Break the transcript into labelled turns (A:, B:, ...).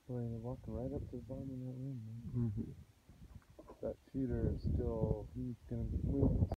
A: Boy, they're walking right up to the bottom of that rim, man.
B: Mm-hmm.
A: That shooter is still, he's going to move